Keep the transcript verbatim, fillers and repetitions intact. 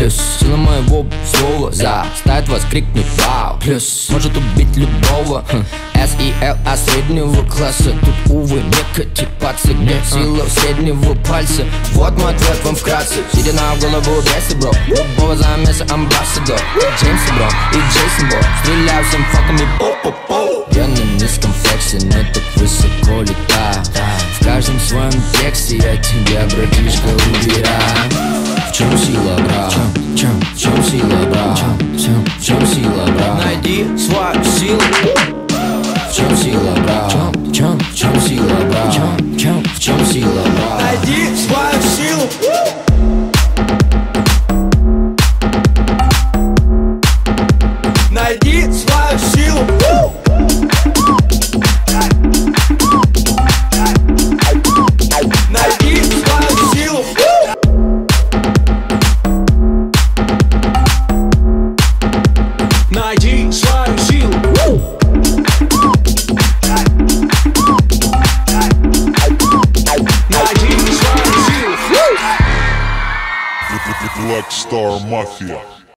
Плюс сила моего слова заставит вас крикнуть вау. Плюс может убить любого эс и эл, а среднего класса. Тут, увы, не катипаться, где сила среднего пальца. Вот мой ответ вам вкратце. Седина в голову дрессы, бро. Любого замеса амбассадор. Джеймс Бро и Джейсон Бо. Стреляю всем факами по-по-по. Я на низком флексе, но так высоко летаю. В каждом своем тексте я тебя, братишка, убираю. В чем сила, брат? В чем, в чем сила, брат? В чем, в чем сила, брат? Найди свою силу. В чем сила, брат? В чем, в чем сила, брат? В чем, в чем сила, брат? Найди свою силу. Найди свою силу. Найди свою силу. Найди свою силу. Найди свою силу. Black Star Mafia.